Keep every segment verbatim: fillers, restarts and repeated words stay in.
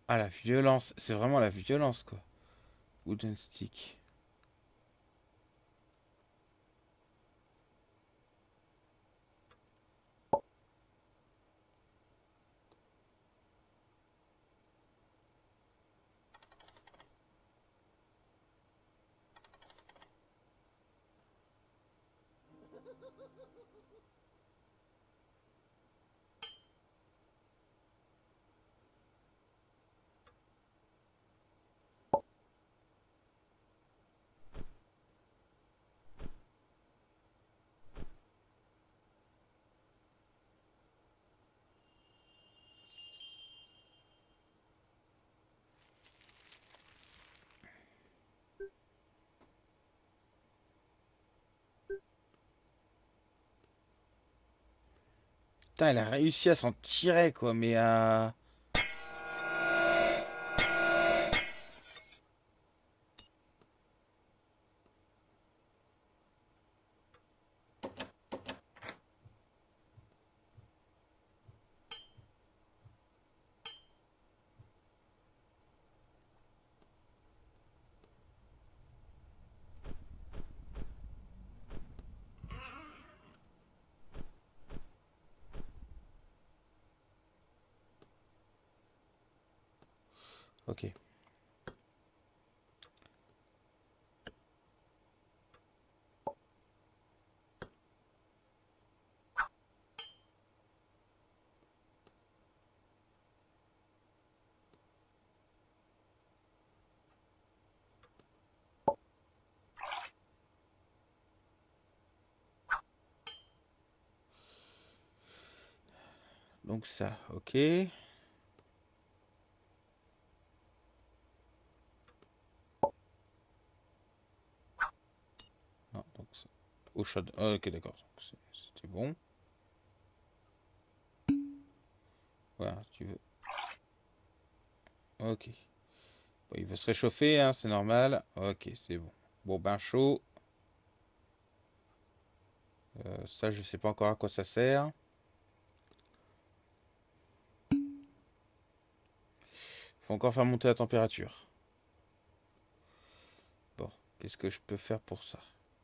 Ah, la violence. C'est vraiment la violence, quoi. Wooden stick. Putain, elle a réussi à s'en tirer, quoi, mais à... Ok. Donc ça, ok. Non, donc ça. Au chaud. Ok, d'accord. Donc c'est- C'était bon. Voilà, tu veux. Ok. Bon, il veut se réchauffer, hein, c'est normal. Ok, c'est bon. Bon, bain chaud. Euh, ça, je sais pas encore à quoi ça sert. Faut encore faire monter la température. Bon, qu'est-ce que je peux faire pour ça?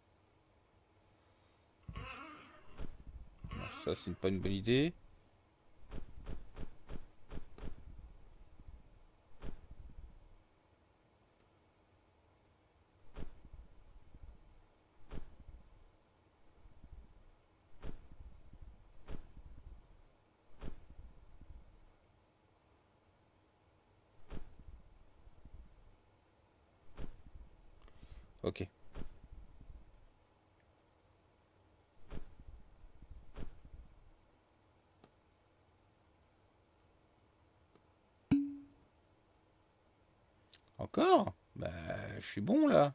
Non, ça, c'est pas une bonne idée. Ok. Encore? Bah, je suis bon là.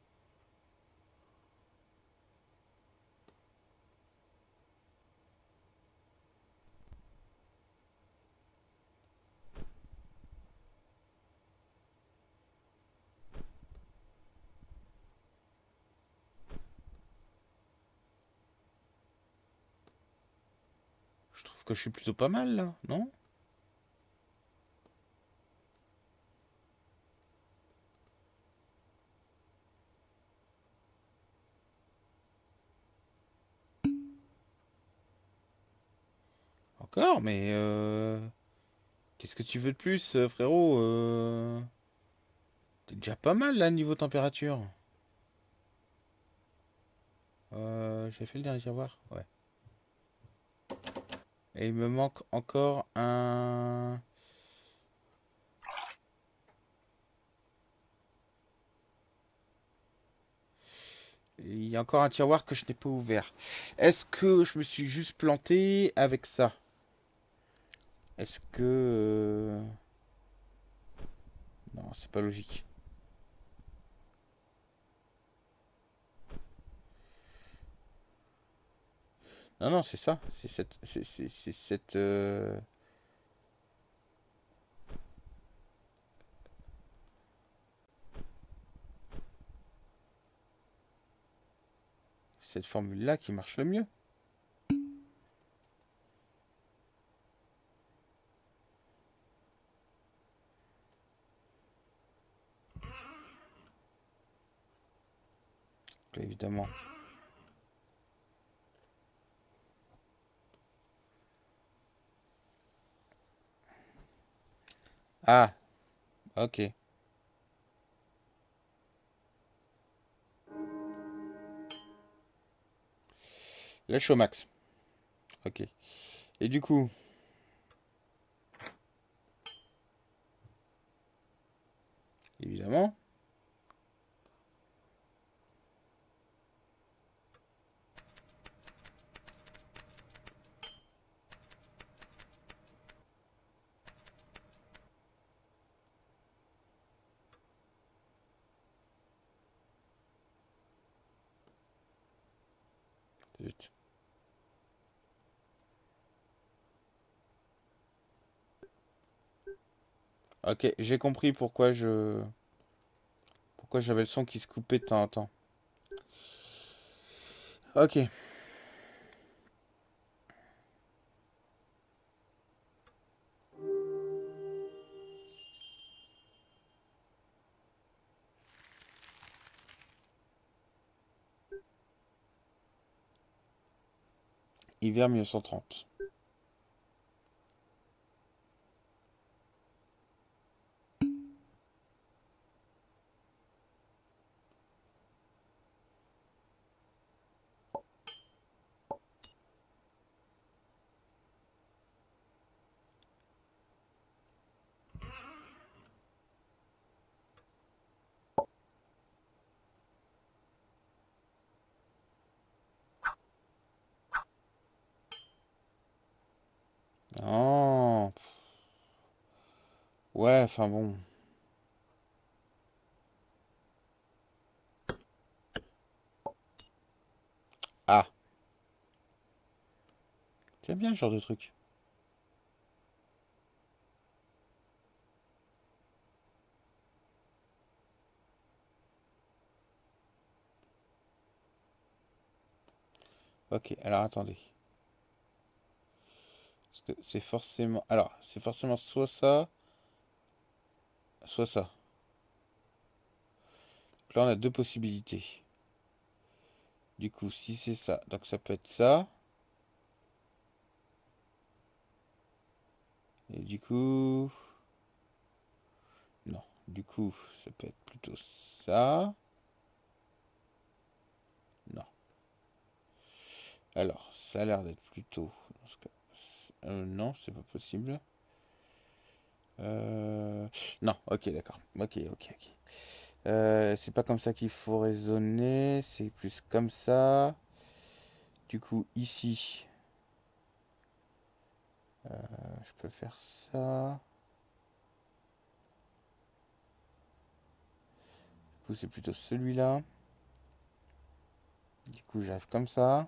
Je trouve que je suis plutôt pas mal là, non? Encore, mais euh... qu'est-ce que tu veux de plus, euh, frérot? euh... T'es déjà pas mal là, niveau température. Euh, j'ai fait le dernier voir. Ouais. Et il me manque encore un. Il y a encore un tiroir que je n'ai pas ouvert. Est-ce que je me suis juste planté avec ça? Est-ce que... euh, Non, c'est pas logique. Non, non, c'est ça. C'est cette... C'est c'est- c'est cette... euh, Cette formule-là qui marche le mieux. là, évidemment. Ah, ok. Là, je suis au max. Ok. Et du coup, évidemment. Zut. Ok, j'ai compris pourquoi je... Pourquoi j'avais le son qui se coupait de temps en temps. Ok. Hiver mille neuf cent trente. Oh. Ouais, enfin bon. Ah. J'aime bien ce genre de truc. Ok, alors attendez. Parce que c'est forcément... Alors, c'est forcément soit ça, soit ça. Donc là, on a deux possibilités. Du coup, si c'est ça, donc ça peut être ça. Et du coup... Non. Du coup, ça peut être plutôt ça. Non. Alors, ça a l'air d'être plutôt... dans ce cas- euh, non, c'est pas possible. Euh, Non, ok, d'accord. Ok, ok, ok. Euh, c'est pas comme ça qu'il faut raisonner, c'est plus comme ça. Du coup, ici, euh, je peux faire ça. Du coup, c'est plutôt celui-là. Du coup, j'arrive comme ça.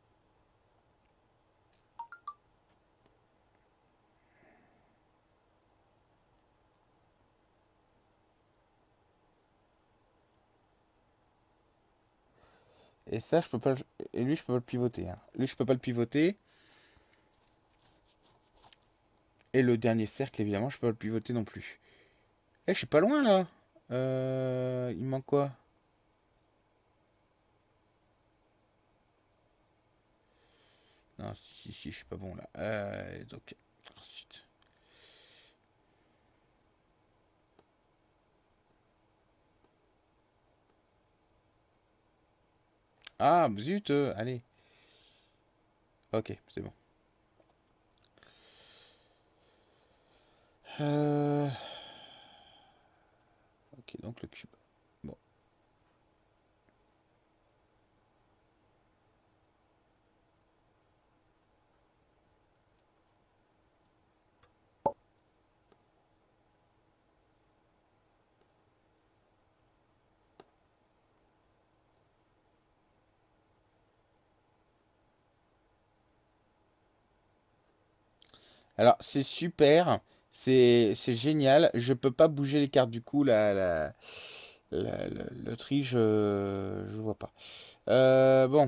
Et ça, je peux pas. le- Et lui, je peux pas le pivoter, hein. Lui, je peux pas le pivoter. Et le dernier cercle, évidemment, je peux pas le pivoter non plus. Eh, je suis pas loin là. Euh, il manque quoi? Non, si, si, si, je suis pas bon là. Euh, donc, ensuite. Ah, zut, euh, allez. Ok, c'est bon. Euh, Ok, donc le cube. Bon. Alors, c'est super. C'est c'est génial. Je peux pas bouger les cartes du coup. La, la, la- la- le tri, je, je vois pas. Euh, bon.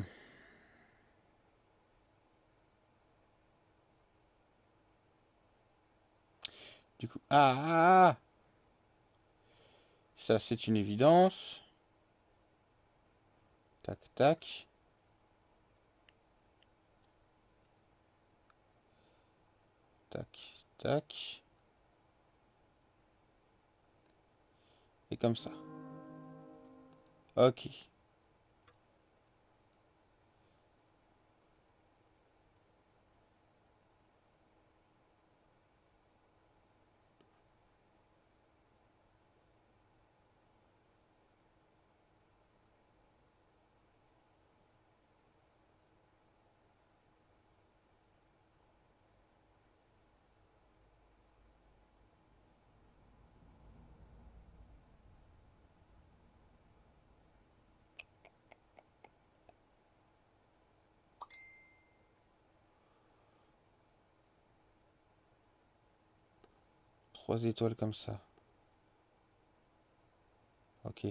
Du coup. Ah, ah, ah. Ça, c'est une évidence. Tac, tac. Tac, tac. Et comme ça. Ok. Trois étoiles comme ça. Ok.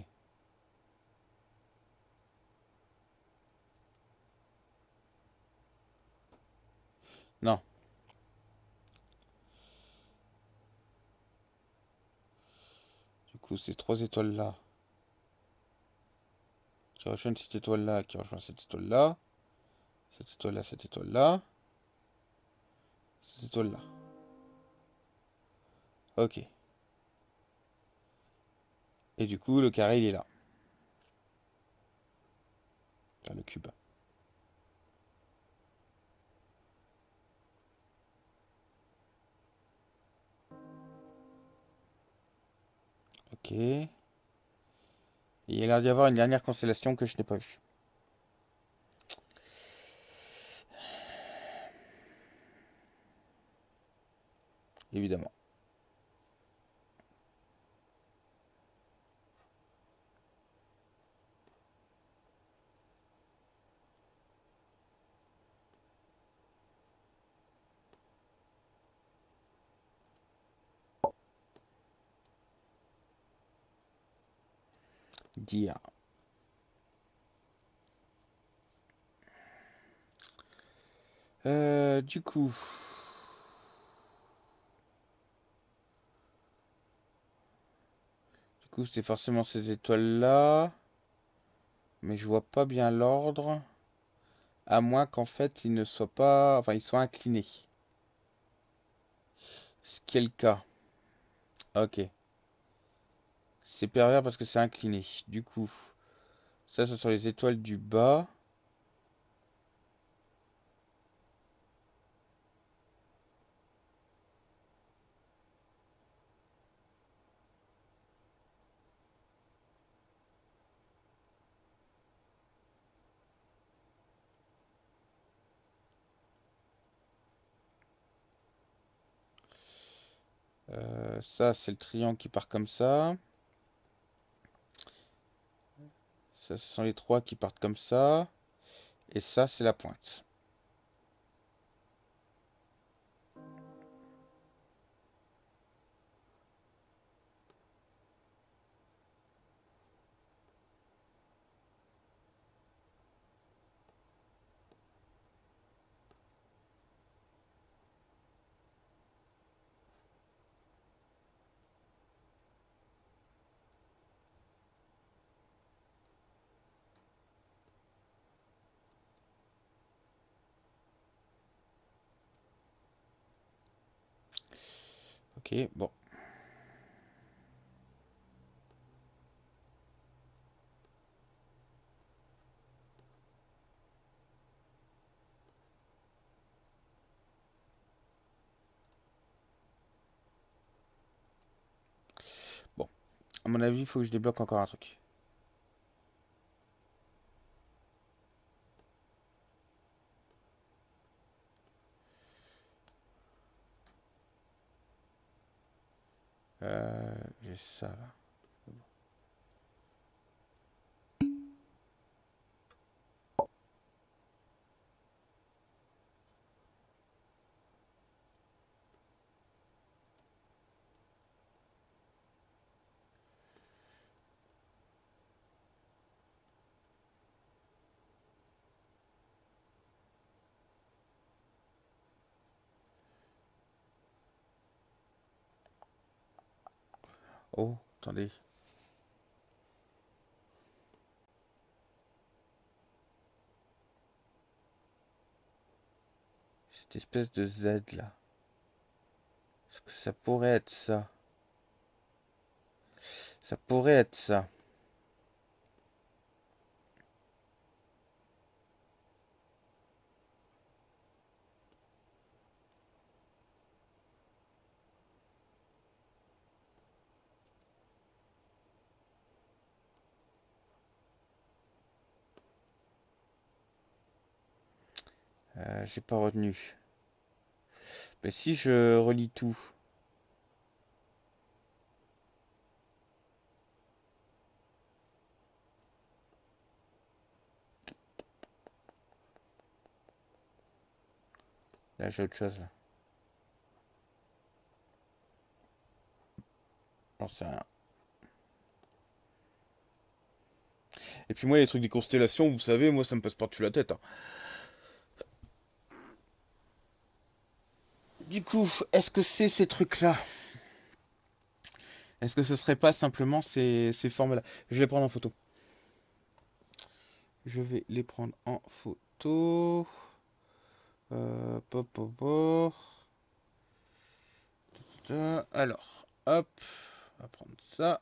Non. Du coup, c'est trois étoiles là. Qui rejoignent cette étoile là. Qui rejoint cette étoile là. Cette étoile là, cette étoile là. Cette étoile là. Ok. Et du coup, le carré, il est là. Enfin, le cube. Ok. Et il y a l'air d'y avoir une dernière constellation que je n'ai pas vue. Évidemment. Dire. Euh, du coup. Du coup, c'est forcément ces étoiles-là. Mais je vois pas bien l'ordre. À moins qu'en fait, ils ne soient pas... Enfin, ils soient inclinés. Ce qui est le cas. Ok. C'est pervers parce que c'est incliné. Du coup, ça, ce sont les étoiles du bas. Euh, ça, c'est le triangle qui part comme ça. Ça, ce sont les trois qui partent comme ça. Et ça, c'est la pointe. Ok, bon. Bon. À mon avis, il faut que je débloque encore un truc. Euh, j'ai ça là. Oh, attendez. Cette espèce de Z là. Est-ce que ça pourrait être ça? Ça pourrait être ça. Euh, j'ai pas retenu. Mais si je relis tout. Là, j'ai autre chose. Là. J'en sais rien. Et puis moi, les trucs des constellations, vous savez, moi, ça me passe par-dessus la tête. Hein. Du coup, est-ce que c'est ces trucs-là? Est-ce que ce serait pas simplement ces, ces formes-là? Je vais les prendre en photo. Je vais les prendre en photo. Euh, pop, pop, pop. Alors, hop. On va prendre ça.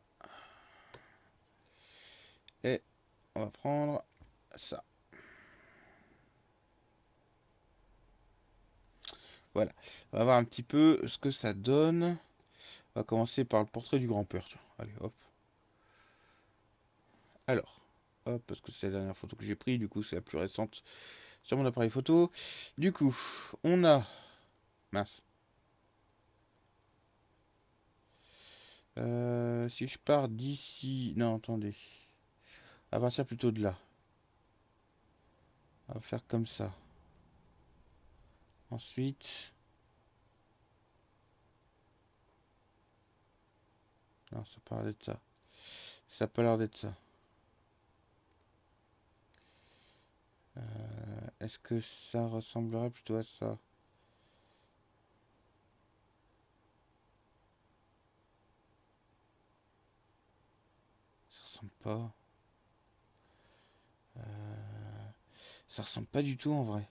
Et on va prendre ça. Voilà. On va voir un petit peu ce que ça donne. On va commencer par le portrait du grand-père. Tiens, allez, hop. Alors, hop, parce que c'est la dernière photo que j'ai prise, du coup c'est la plus récente sur mon appareil photo. Du coup, on a... Mince. Euh, si je pars d'ici... Non, attendez. On va partir plutôt de là. On va faire comme ça. Ensuite... Non, ça peut l'air d'être ça. Ça peut l'air d'être ça. Euh, Est-ce que ça ressemblerait plutôt à ça? Ça ressemble pas. Euh, ça ressemble pas du tout en vrai.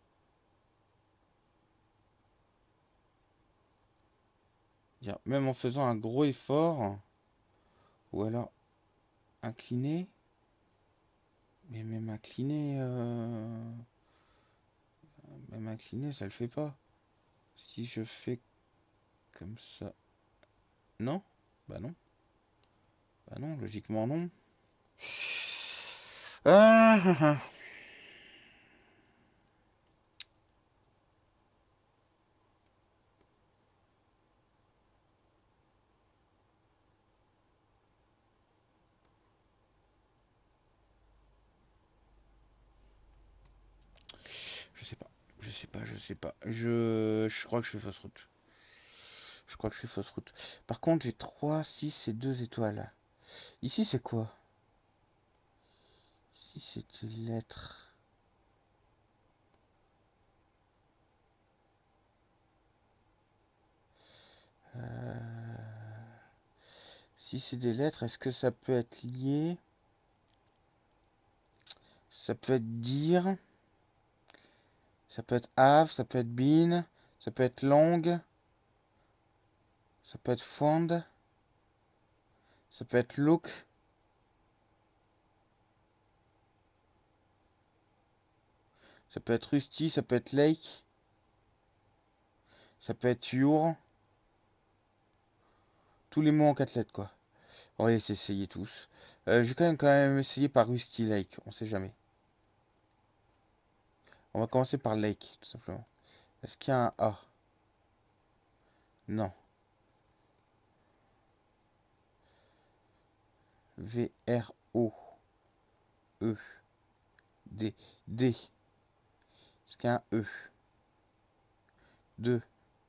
Même en faisant un gros effort, ou alors incliné, mais même incliné, euh, même incliné, ça le fait pas. Si je fais comme ça, non, bah non, bah non, logiquement non. Ah, ah, ah. Je sais pas, je sais pas, je sais pas. Je, je crois que je fais fausse route. Je crois que je fais fausse route. Par contre, j'ai trois, six et deux étoiles. Ici, c'est quoi? Ici, c'est des lettres. Euh, Si c'est des lettres, est-ce que ça peut être lié? Ça peut être dire. Ça peut être have, ça peut être been. Ça peut être long. Ça peut être found. Ça peut être look. Ça peut être rusty, ça peut être lake. Ça peut être your. Tous les mots en quatre lettres, quoi. On va les essayer tous. Euh, je vais quand même, quand même essayer par rusty lake. On sait jamais. On va commencer par lake, tout simplement. Est-ce qu'il y a un A? Non. V R O E D D. Est-ce qu'il y a un E? deux.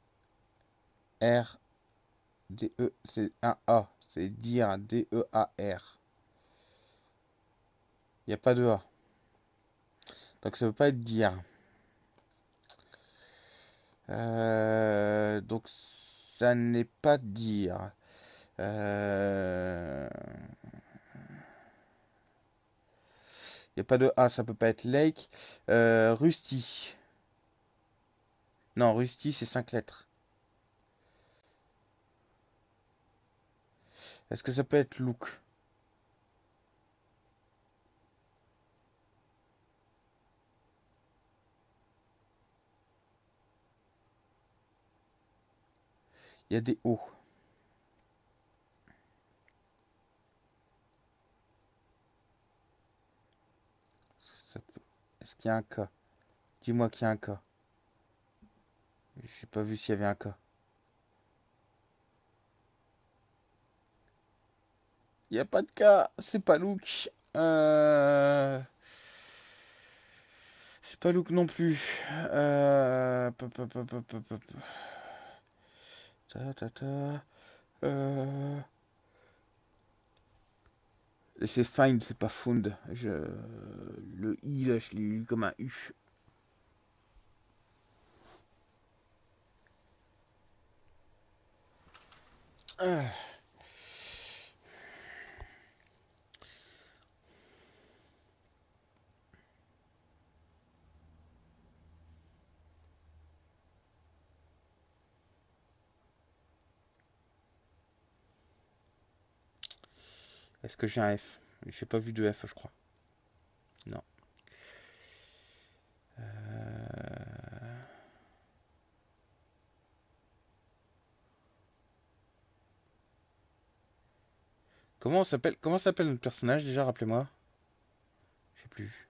R D E. C'est un A. C'est dire. D E A R. Il n'y a pas de A. Donc ça ne veut pas être dire. Euh, donc ça n'est pas dire. Euh, Il n'y a pas de A, ça peut pas être lake. Euh, rusty. Non, Rusty, c'est cinq lettres. Est-ce que ça peut être Look? Il y a des O. Ça peut- Est-ce qu'il y a un K? Dis-moi qu'il y a un K. J'ai pas vu s'il y avait un K. Il n'y a pas de K. C'est pas Look. Euh... C'est pas Look non plus. Euh... pa, pa, pa, pa, pa, pa, pa. Ta, ta, ta. Euh... Et c'est Find, c'est pas Found. Je... Le I, là, je l'ai lu comme un U. Ah. Est-ce que j'ai un F? J'ai pas vu de F, je crois. Non. Euh... Comment on s'appelle? Comment s'appelle notre personnage déjà? Rappelez-moi. Je sais plus.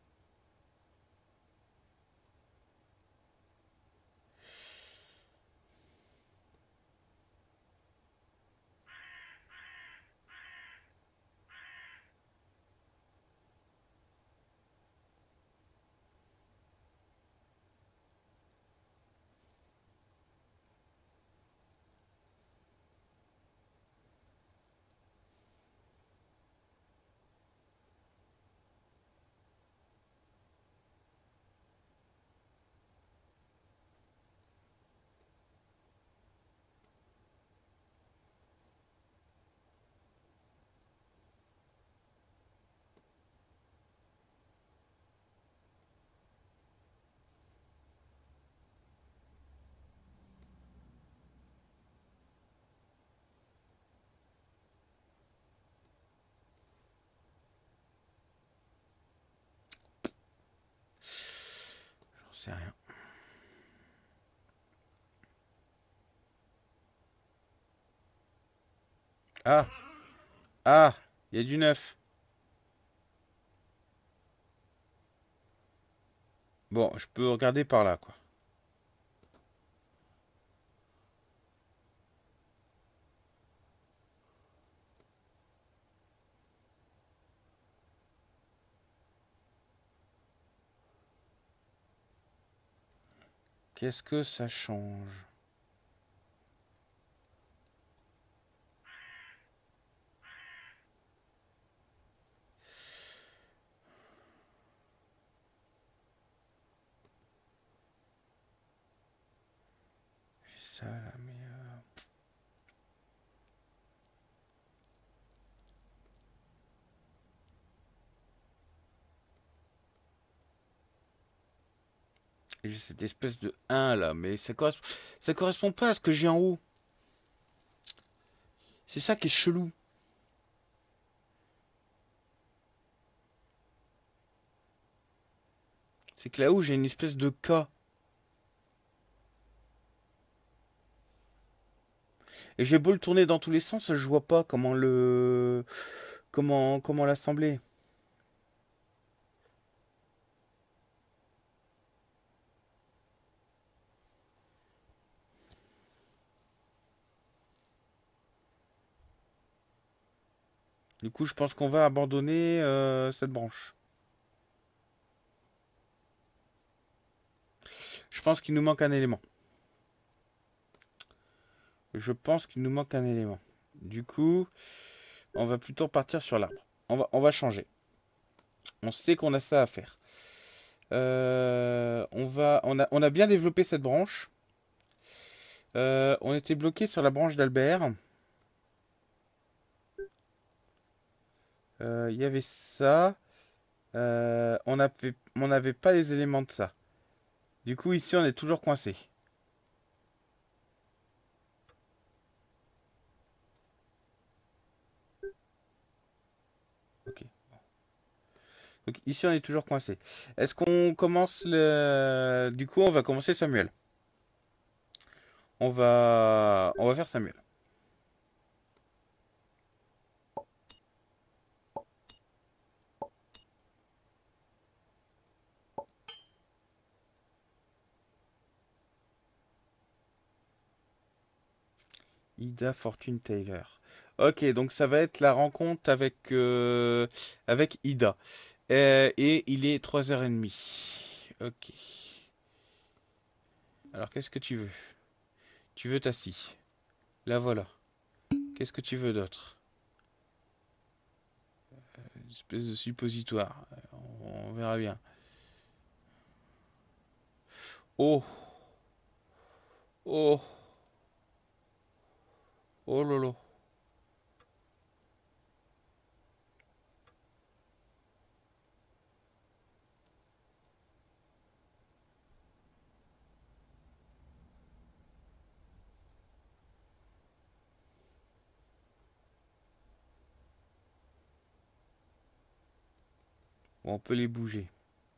J'en sais rien. Ah! Ah! Il y a du neuf. Bon, je peux regarder par là, quoi. Qu'est-ce que ça change? J'ai ça là, mais... euh, J'ai cette espèce de un là, mais ça correspond, ça correspond pas à ce que j'ai en haut. C'est ça qui est chelou. C'est que là-haut, j'ai une espèce de K. Et j'ai beau le tourner dans tous les sens, je vois pas comment le... Comment, comment l'assembler. Du coup, je pense qu'on va abandonner euh, cette branche. Je pense qu'il nous manque un élément. Je pense qu'il nous manque un élément. Du coup, on va plutôt partir sur l'arbre. On va, on va changer. On sait qu'on a ça à faire. Euh, on va, on a, on a bien développé cette branche. Euh, on était bloqué sur la branche d'Albert. Euh, Il y avait ça. Euh, on avait, on n'avait pas les éléments de ça. Du coup, ici, on est toujours coincé. Donc ici, on est toujours coincé. Est-ce qu'on commence le... Du coup, on va commencer Samuel. On va... On va faire Samuel. Ida Fortune Taylor. Ok, donc ça va être la rencontre avec, euh, avec Ida. Euh, et il est trois heures trente. Ok. Alors, qu'est-ce que tu veux? Tu veux ta scie. La voilà. Qu'est-ce que tu veux d'autre? Une espèce de suppositoire. On verra bien. Oh, oh, oh lolo. Bon, on peut les bouger.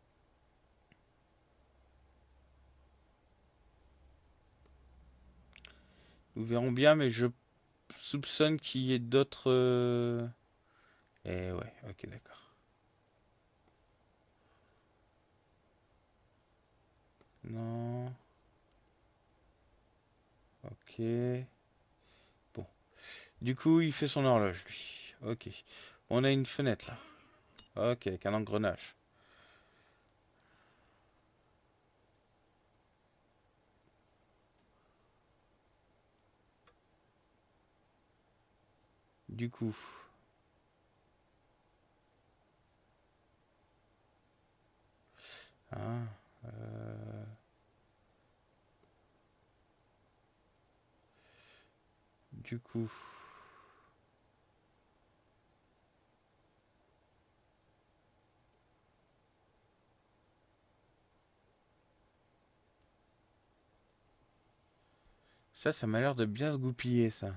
Nous verrons bien, mais je soupçonne qu'il y ait d'autres... euh, Eh ouais, ok, d'accord. Non, ok. Bon. Du coup, il fait son horloge, lui. Ok. On a une fenêtre, là. Ok, avec un engrenage. Du coup... Hein, euh, du coup... Ça, ça m'a l'air de bien se goupiller, ça.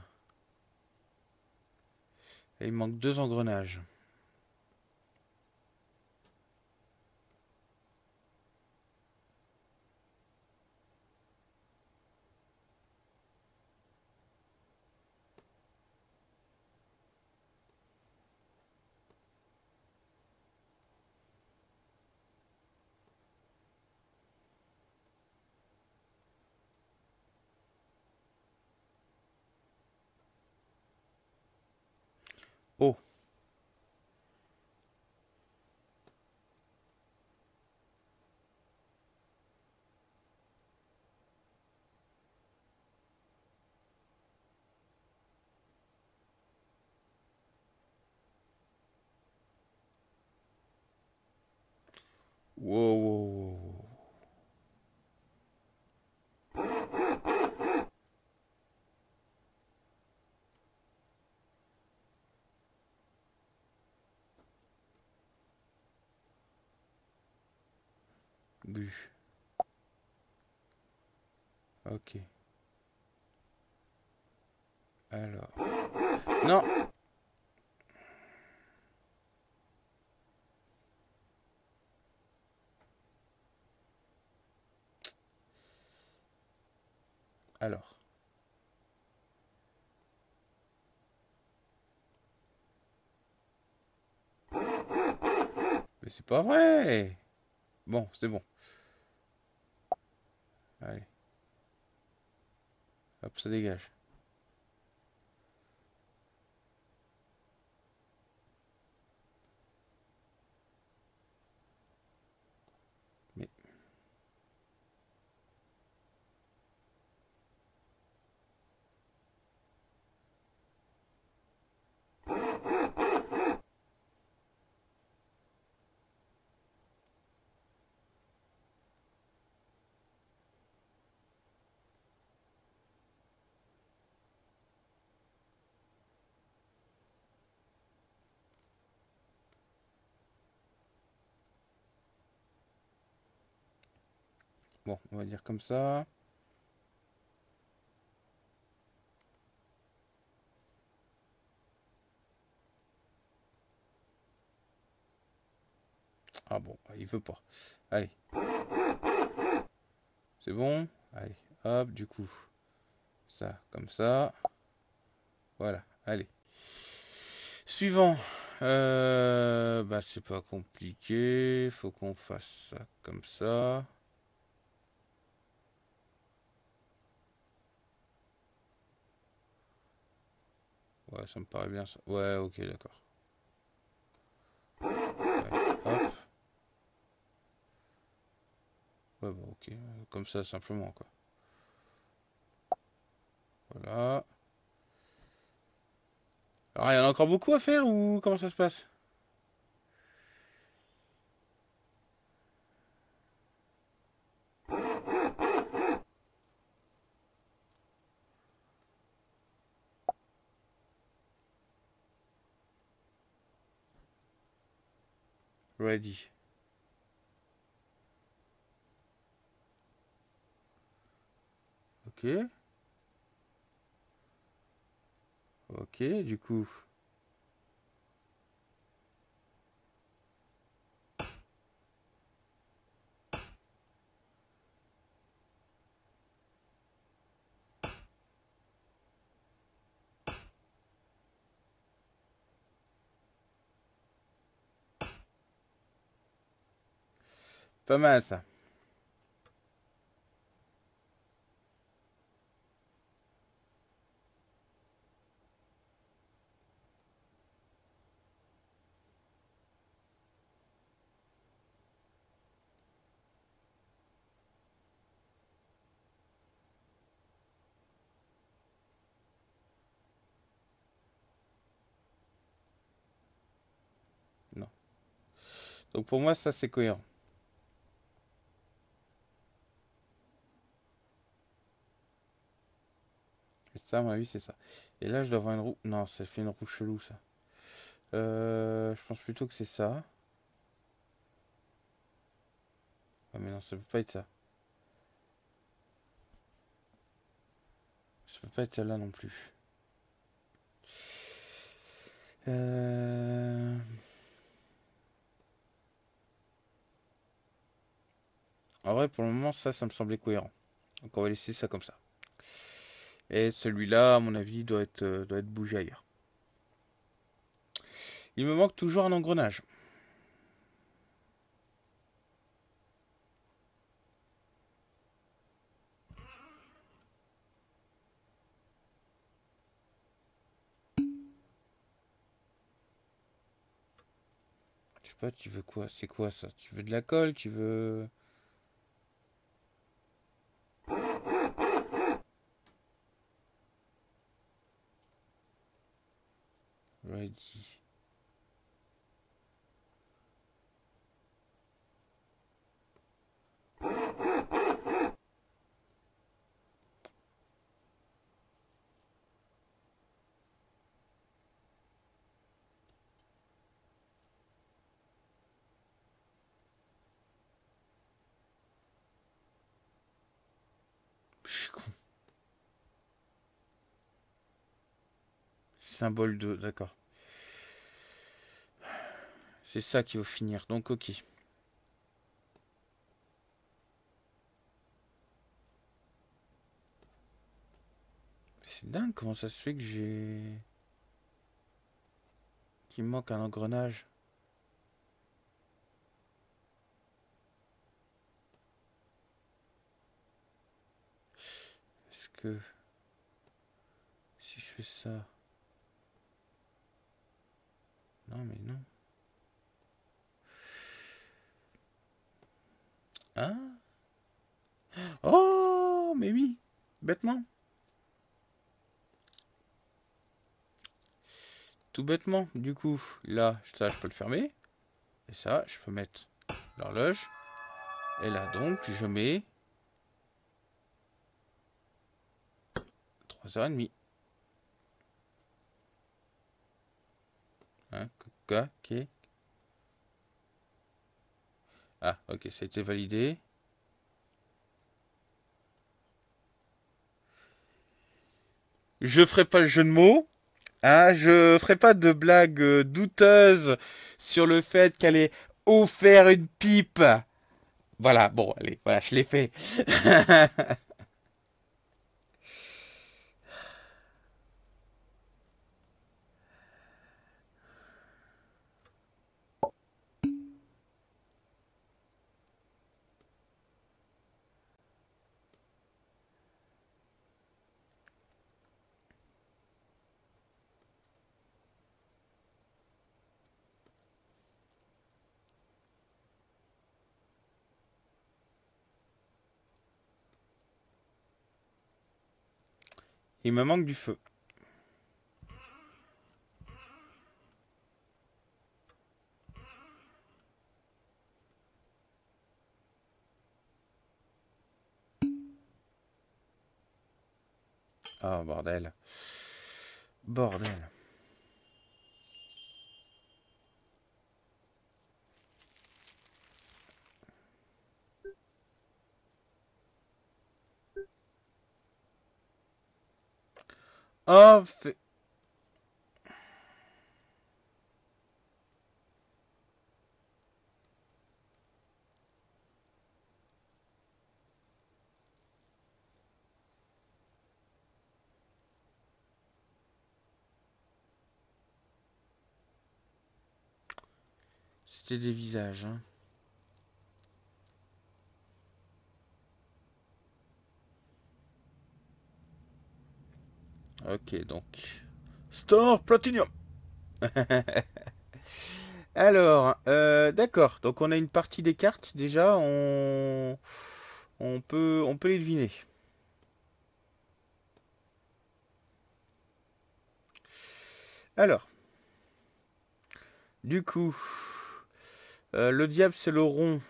Et il manque deux engrenages. Oh, wow, wow, wow. Bu. Ok. Alors. Non. Alors. Mais c'est pas vrai. Bon, c'est bon. Allez. Hop, ça dégage. Mais... Bon, on va dire comme ça. Il veut pas. Allez. C'est bon? Allez, hop, du coup. Ça, comme ça. Voilà, allez. Suivant. Euh, bah, c'est pas compliqué. Faut qu'on fasse ça comme ça. Ouais, ça me paraît bien ça. Ouais, ok, d'accord. Allez, hop. Ouais, bon, ok. Comme ça, simplement, quoi. Voilà. Alors, il y en a encore beaucoup à faire ou comment ça se passe? Ready. Ok. Ok, du coup. Pas mal ça. Non. Donc pour moi, ça c'est cohérent. Et ça, à mon avis, c'est ça. Et là, je dois avoir une roue. Non, ça fait une roue chelou, ça. Euh, je pense plutôt que c'est ça. Ah, mais non, ça peut pas être ça. Ça peut pas être celle-là non plus. Euh... En vrai, pour le moment, ça, ça me semblait cohérent. Donc on va laisser ça comme ça. Et celui-là, à mon avis, doit être, euh, doit être bougé ailleurs. Il me manque toujours un engrenage. Je sais pas, tu veux quoi? C'est quoi ça? Tu veux de la colle? Tu veux... Ready. Symbole de... D'accord. C'est ça qui va finir. Donc ok. C'est dingue comment ça se fait que j'ai... Qu'il me manque un engrenage. Est-ce que... Si je fais ça... Non mais non. Hein? Oh, mais oui. Bêtement. Tout bêtement. Du coup, là, ça, je peux le fermer. Et ça, je peux mettre l'horloge. Et là, donc, je mets trois heures trente. Hein, quoi, ok. Ah, ok, ça a été validé. Je ferai pas le jeu de mots. Hein, je ferai pas de blagues euh, douteuses sur le fait qu'elle est offert une pipe. Voilà, bon, allez, voilà, je l'ai fait. Il me manque du feu. Oh, bordel. Bordel. Oh, fait... C'était des visages, hein. Ok, donc... Store Platinum. Alors, euh, d'accord. Donc on a une partie des cartes déjà. On, on peut, on peut les deviner. Alors, du coup, euh, le diable c'est le rond.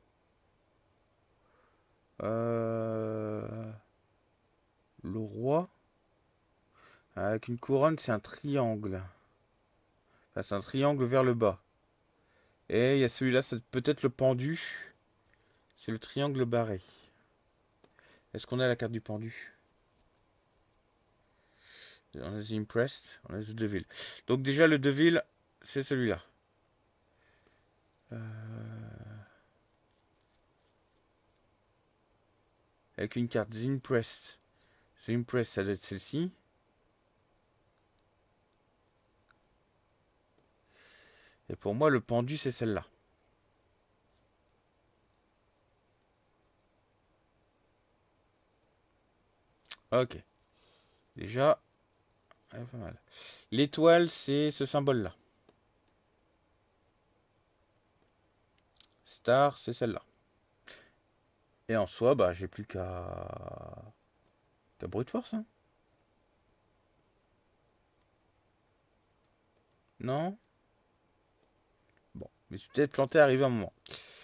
Euh, le roi avec une couronne c'est un triangle. Enfin, c'est un triangle vers le bas. Et il y a celui-là, c'est peut-être le pendu. C'est le triangle barré. Est-ce qu'on a la carte du pendu? On a The Impressed, on a The Devil. Donc déjà le Devil, c'est celui-là. Euh, Avec une carte The Impressed. The Impressed, ça doit être celle-ci. Et pour moi, le pendu, c'est celle-là. Ok. Déjà, elle est pas mal. L'étoile, c'est ce symbole-là. Star, c'est celle-là. Et en soi, bah, j'ai plus qu'à... qu'à brute force, hein. Non? Bon, mais je suis peut-être planté arrivé à un moment.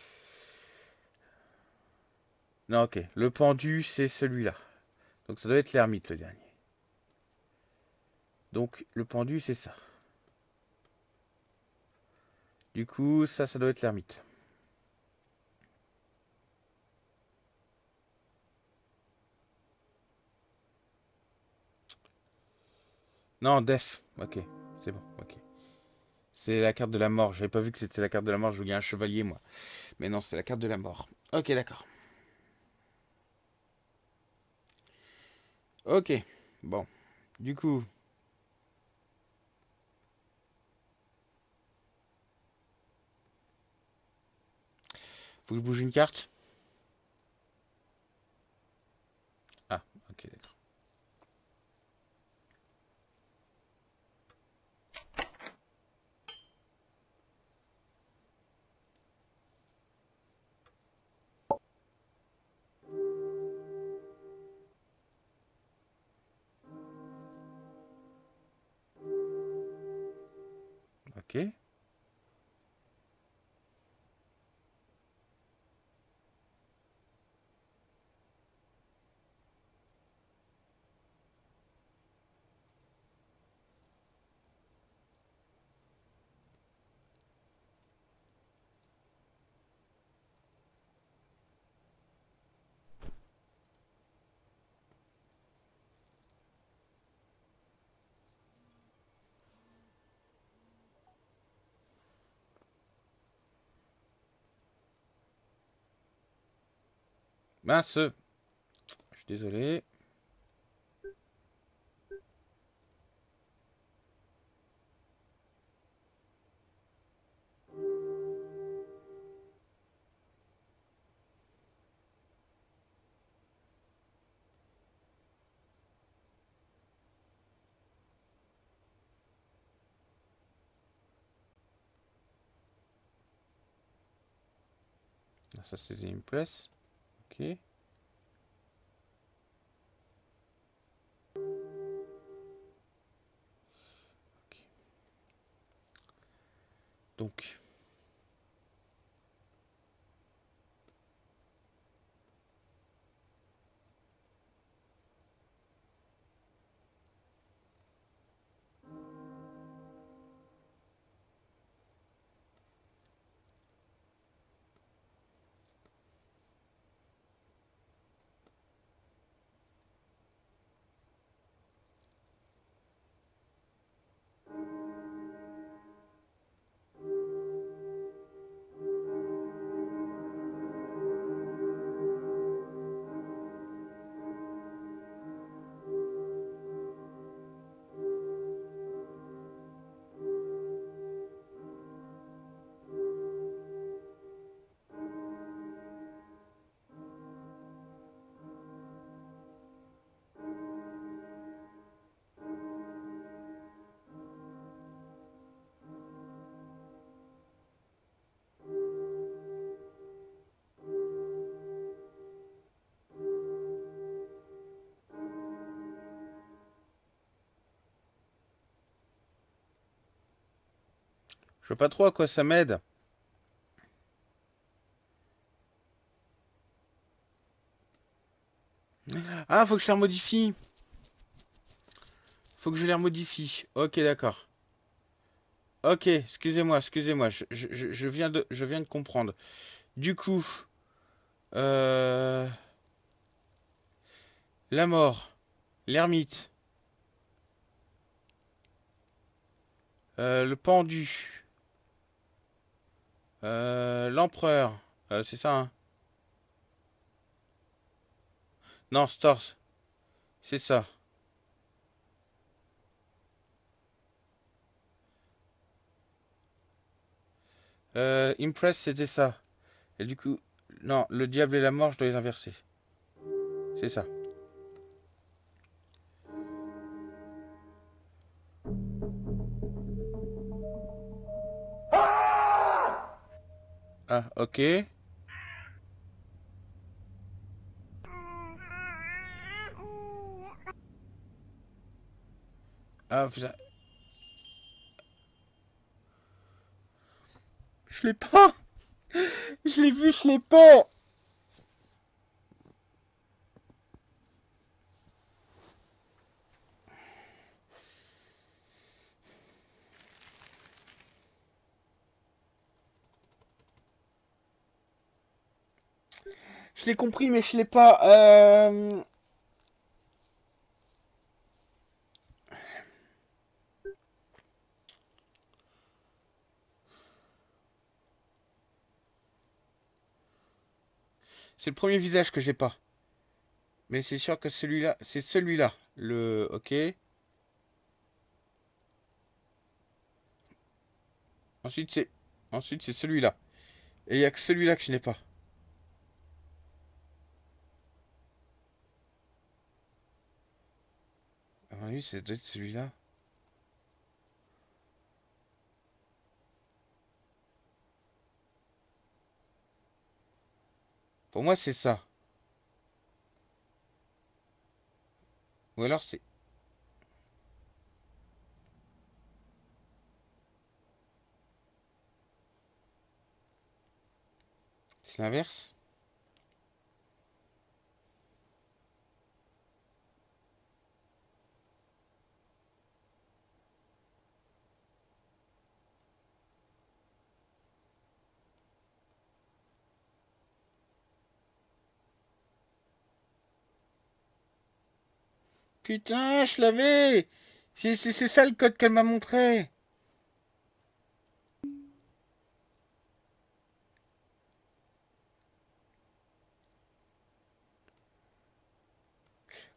Non, ok. Le pendu, c'est celui-là. Donc ça doit être l'ermite, le dernier. Donc le pendu, c'est ça. Du coup, ça, ça doit être l'ermite. Non, Def. Ok, c'est bon, ok. C'est la carte de la mort. J'avais pas vu que c'était la carte de la mort. Je voulais un chevalier, moi. Mais non, c'est la carte de la mort. Ok, d'accord. Ok, bon. Du coup, faut que je bouge une carte. Ah, ok, d'accord. Ok. Mince. Je suis désolé. Ça, c'est une press. Ok. Donc. Je vois pas trop à quoi ça m'aide. Ah, faut que je les remodifie. Faut que je les remodifie. Ok, d'accord. Ok, excusez-moi, excusez-moi. Je, je, je- je viens de, je viens de comprendre. Du coup, euh, la mort, l'ermite, euh, le pendu, euh, l'empereur. Euh, c'est ça, hein? Non, Stars. C'est ça. Euh, Impress, c'était ça. Et du coup, non, le diable et la mort, je dois les inverser. C'est ça. Ah, ok. Ah, putain. Je l'ai pas. Je l'ai vu, je l'ai pas. Je l'ai compris, mais je l'ai pas. Euh... C'est le premier visage que j'ai pas. Mais c'est sûr que celui-là, c'est celui-là. Le, ok. Ensuite c'est, ensuite c'est celui-là. Et il y a que celui-là que je n'ai pas. Ah oui, c'est doit être celui-là. Pour moi, c'est ça. Ou alors c'est, c'est l'inverse. Putain, je l'avais. C'est c'est- c'est ça le code qu'elle m'a montré.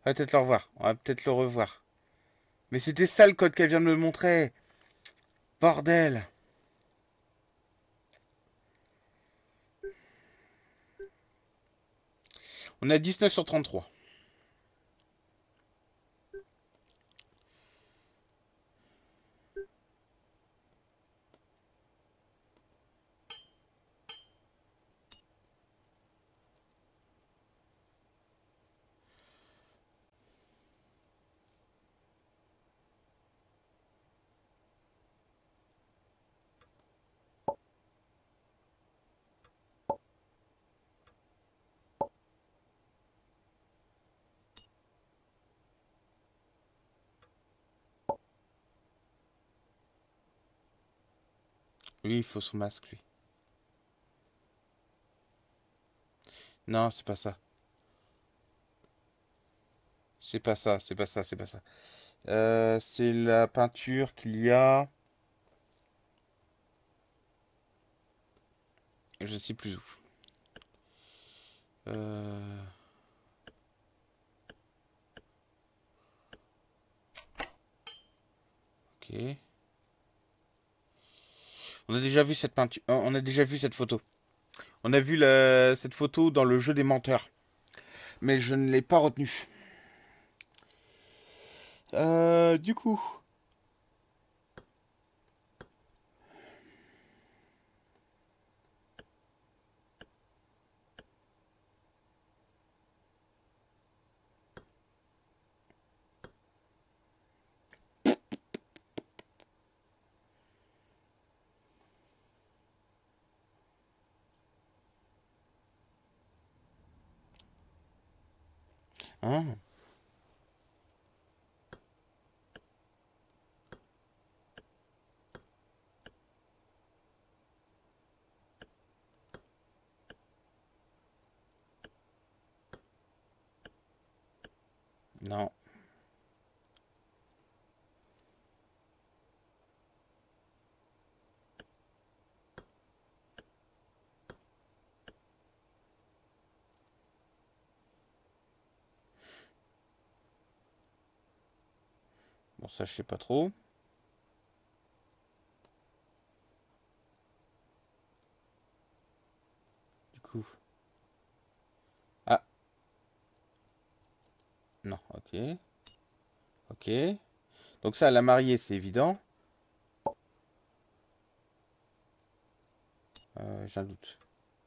On va peut-être le revoir. On va peut-être le revoir. Mais c'était ça le code qu'elle vient de me montrer. Bordel. On a dix-neuf sur trente-trois. Oui, il faut son masque, lui. Non, c'est pas ça. C'est pas ça, c'est pas ça, c'est pas ça. Euh, c'est la peinture qu'il y a. Je sais plus où. Euh, ok. On a déjà vu cette peinture. On a déjà vu cette photo. On a vu la- cette photo dans le jeu des menteurs. Mais je ne l'ai pas retenue. Euh, du coup. Hein. Non. Bon, ça, je sais pas trop. Du coup. Ah, non, ok. Ok. Donc ça, la mariée, c'est évident. Euh, j'ai un doute.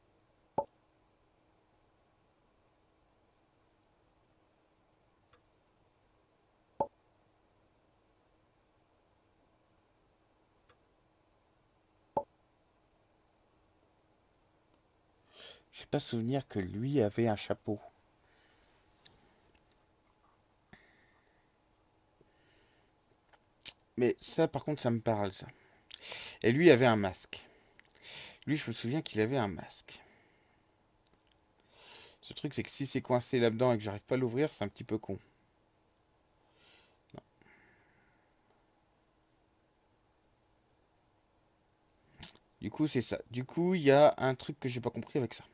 J'ai pas souvenir que lui avait un chapeau. Mais ça, par contre, ça me parle, ça. Et lui avait un masque. Lui, je me souviens qu'il avait un masque. Ce truc, c'est que si c'est coincé là-dedans et que j'arrive pas à l'ouvrir, c'est un petit peu con. Du coup, c'est ça. Du coup, il y a un truc que j'ai pas compris avec ça.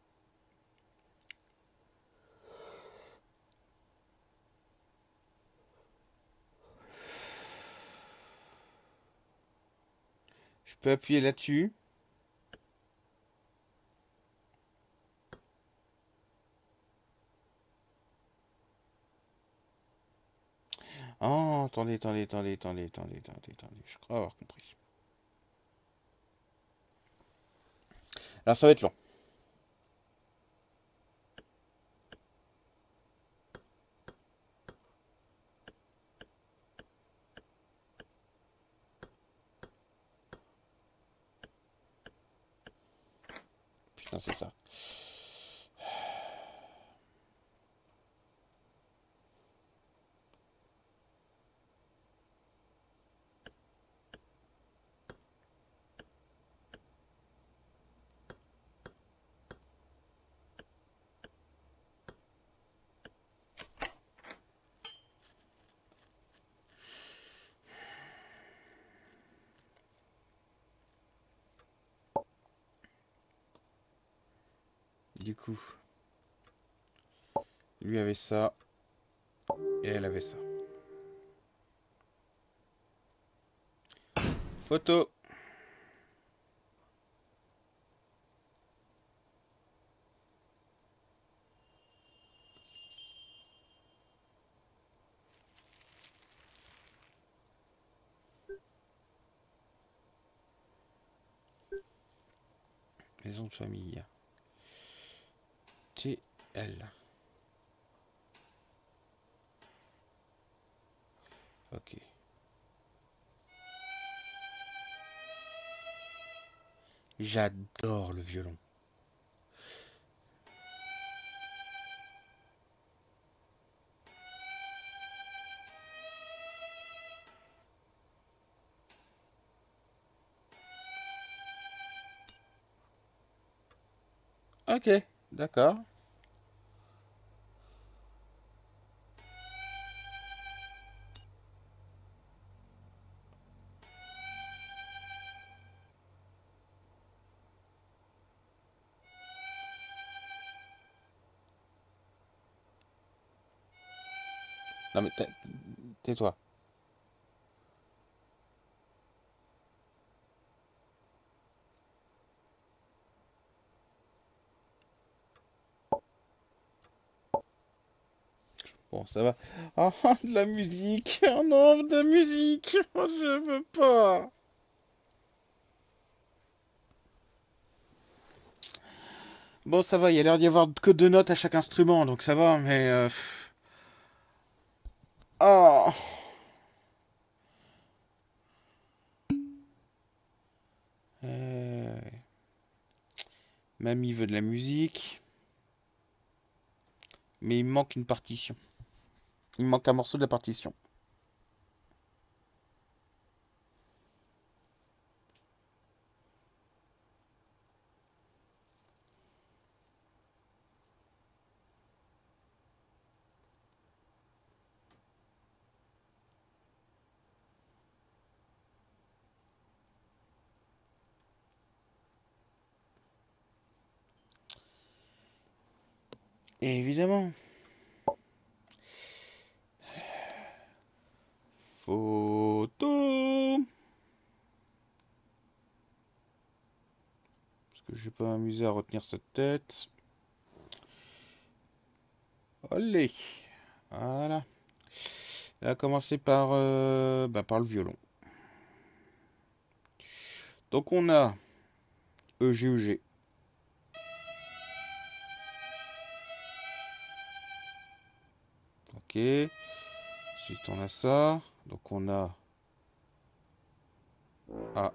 Je peux appuyer là-dessus. Oh, attendez, attendez, attendez, attendez, attendez, attendez, attendez. Je crois avoir compris. Alors, ça va être long. Putain, c'est ça. Du coup, lui avait ça. Et elle avait ça. Photo. Maison de famille. T L. Ok. J'adore le violon. Ok, d'accord. Non mais tais- tais-toi. Bon, ça va. Oh, de la musique. Oh non, de la musique. Oh, je veux pas. Bon, ça va, il y a l'air d'y avoir que deux notes à chaque instrument, donc ça va, mais... euh, pff. Oh. Euh, Mamie veut de la musique, mais il me manque une partition. Il me manque un morceau de la partition. Et évidemment. Photo. Parce que je vais pas m'amuser à retenir cette tête. Allez. Voilà. Elle a commencé par, euh, bah, par le violon. Donc on a E, G, E, G. Ok. Ensuite on a ça. Donc on a A,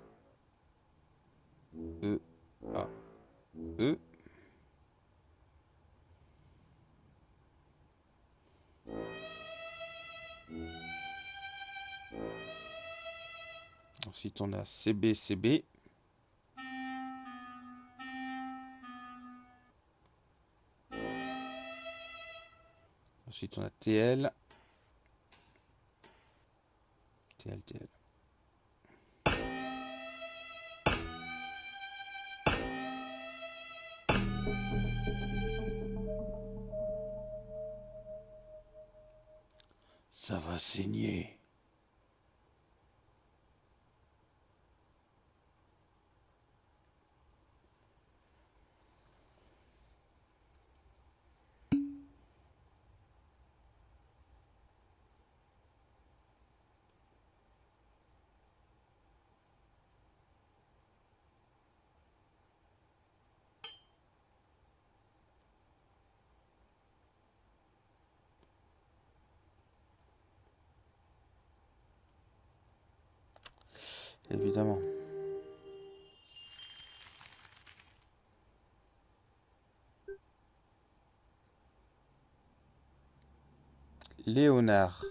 E, A, E. Ensuite on a C, B, C, B. Ensuite on a T, L. T, L, T, L. Ça va saigner. Évidemment. Léonard.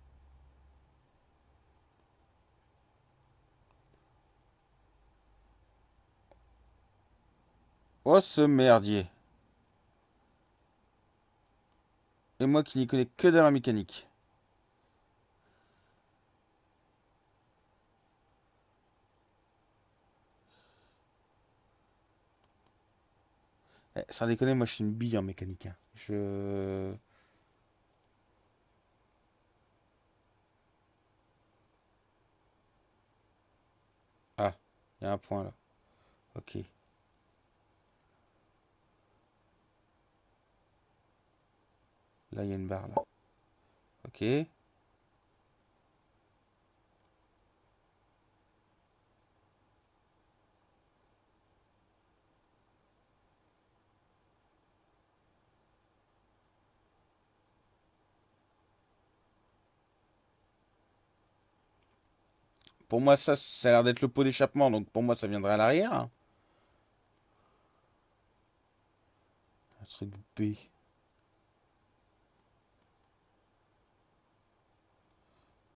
Oh ce merdier. Et moi qui n'y connais que dans la mécanique. Eh, sans déconner, moi je suis une bille en mécanique, hein. Je... Il y a un point là. Ok. Là, il y a une barre là. Ok. Pour moi, ça, ça a l'air d'être le pot d'échappement, donc pour moi, ça viendrait à l'arrière. Un truc B.